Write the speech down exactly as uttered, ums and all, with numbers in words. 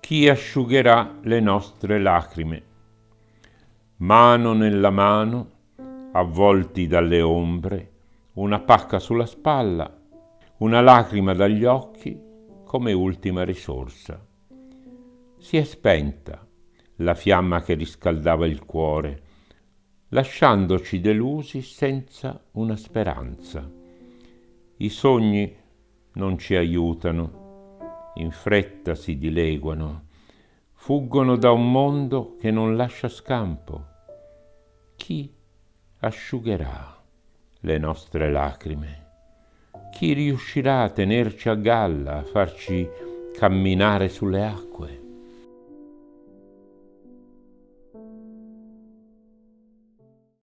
Chi asciugherà le nostre lacrime? Mano nella mano, avvolti dalle ombre, una pacca sulla spalla, una lacrima dagli occhi come ultima risorsa. Si è spenta la fiamma che riscaldava il cuore, lasciandoci delusi senza una speranza. I sogni non ci aiutano, in fretta si dileguano, fuggono da un mondo che non lascia scampo. Chi asciugherà le nostre lacrime? Chi riuscirà a tenerci a galla, a farci camminare sulle acque?